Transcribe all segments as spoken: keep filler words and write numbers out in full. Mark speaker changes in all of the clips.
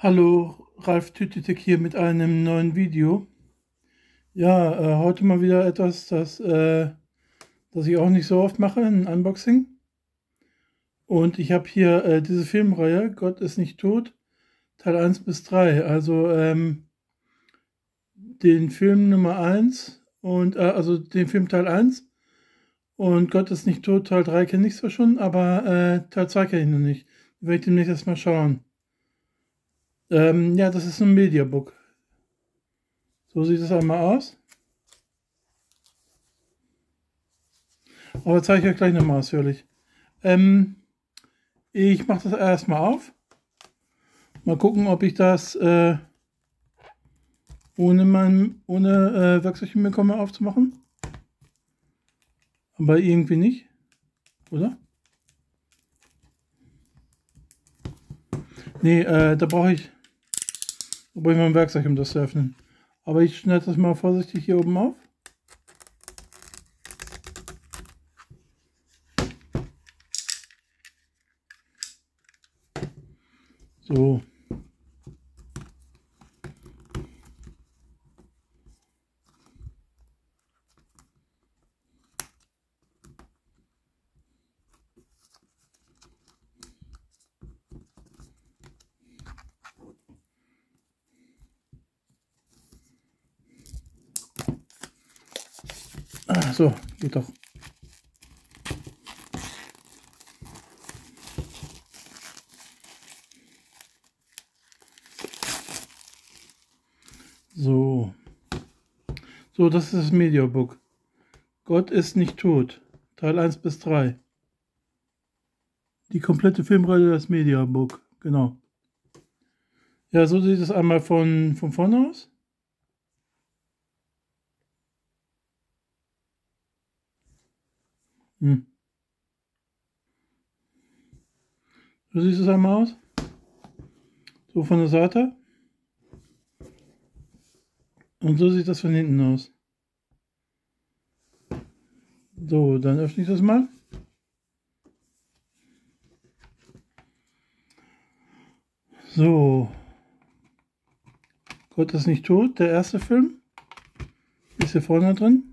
Speaker 1: Hallo, Ralf Tütetek hier mit einem neuen Video. Ja, äh, heute mal wieder etwas, das, äh, das ich auch nicht so oft mache, ein Unboxing. Und ich habe hier äh, diese Filmreihe, Gott ist nicht tot, Teil eins bis drei. Also ähm, den Film Nummer eins und äh, also den Film Teil eins und Gott ist nicht tot, Teil drei kenne ich zwar schon, aber äh, Teil zwei kenne ich noch nicht. Werde ich demnächst erstmal schauen. Ähm, ja, das ist ein Mediabook. So sieht es einmal aus. Aber zeige ich euch gleich nochmal ausführlich. Ähm, ich mache das erstmal auf. Mal gucken, ob ich das äh, ohne, mein, ohne äh, Werkzeug hinbekomme aufzumachen. Aber irgendwie nicht, oder? Nee, äh, da brauche ich, da brauche ich mal ein Werkzeug, um das zu öffnen. Aber ich schneide das mal vorsichtig hier oben auf. So. Ah, so, geht doch. So. So, das ist das Mediabook. Gott ist nicht tot. Teil eins bis drei. Die komplette Filmreihe, das Mediabook. Genau. Ja, so sieht es einmal von, von vorne aus. Hm. So sieht es einmal aus. So von der Seite. Und so sieht das von hinten aus. So, dann öffne ich das mal. So. Gott ist nicht tot, der erste Film. Ist hier vorne drin.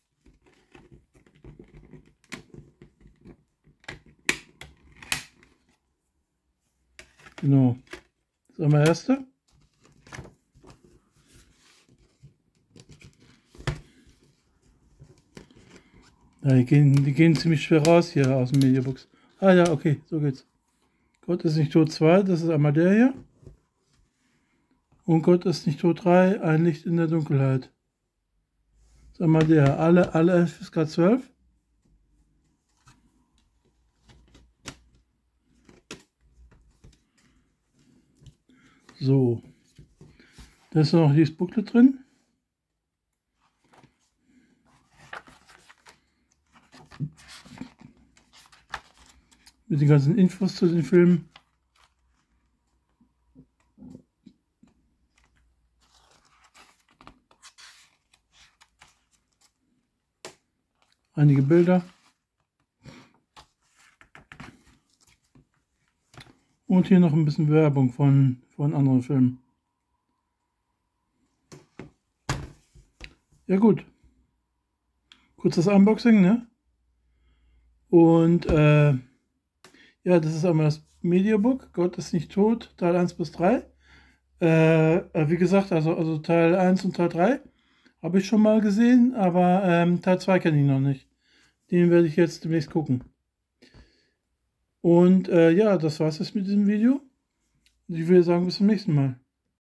Speaker 1: Genau. Das ist einmal der erste. Ja, die gehen, die gehen ziemlich schwer raus hier aus dem Mediabox. Ah ja, okay, so geht's. Gott ist nicht tot zwei, das ist einmal der hier. Und Gott ist nicht tot drei, ein Licht in der Dunkelheit. Das ist einmal der. Alle, alle F S K zwölf. So. Da ist noch dieses Booklet drin. Mit den ganzen Infos zu den Filmen. Einige Bilder. Und hier noch ein bisschen Werbung von, von anderen Filmen. Ja gut. Kurzes Unboxing, ne? Und äh, ja, das ist einmal das Mediabook. Gott ist nicht tot, Teil eins bis drei. Äh, wie gesagt, also, also Teil eins und Teil drei habe ich schon mal gesehen, aber ähm, Teil zwei kenne ich noch nicht. Den werde ich jetzt demnächst gucken. Und äh, ja, das war's jetzt mit diesem Video. Ich würde sagen, bis zum nächsten Mal.